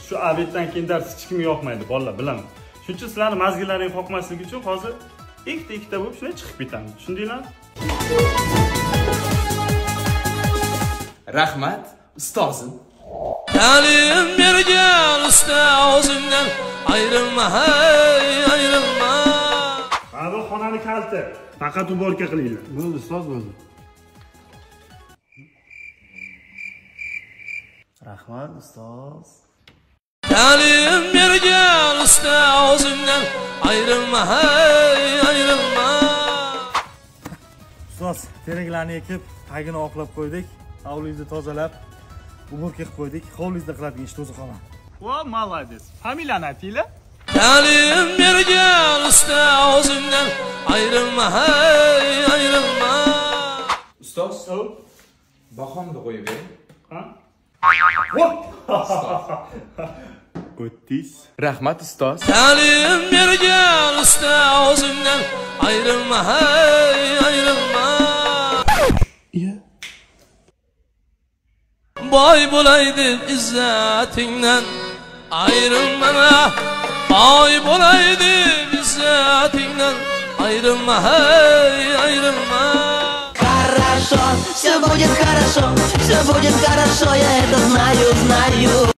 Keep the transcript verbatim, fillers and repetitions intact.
Shu obeddan keyin dars hech kimga yoqmaydi, bolalar, bilaman. Shuning uchun sizlarning mazgillaring qoqmasligi uchun hozir ikkita-ikkita bo'lib shunday chiqib ketamiz. Tushundinglarmi? Rahmat, ustozim. Ta'lim bergan ustozimdan ayrilma, hay, ayrilma. Ha, bu xonani kalti. Faqat uborka qilinglar. Bo'ldi, ustoz bo'ldi. Rahmat, ustoz. Ta'lim bergan ustozimdan ayrilma, hay, ayrilma. Ustoz, teraklarni ekib, tagini oqlab qo'ydik. Hovlingizni tozalab, uborka qilib qo'ydik. Hovlingizda qiladigan ishni o'zi qilaman. Voy, молодец. Familiyani aytinglar. Ta'lim bergan ustozimdan ayrilma, hay, ayrilma. Ustoz, bahomni qo'yib bering. Ha? O'tdingiz. Rahmat, ustoz. Ta'lim bergan ustozimdan ayrilma, hay, ayrilma. Boy bo'lay deb izzatingdan ayrilma. Boy bo'lay deb izzatingdan ayrilma, hay, ayrilma. Хорошо, все будет хорошо, все будет хорошо, я это знаю, знаю.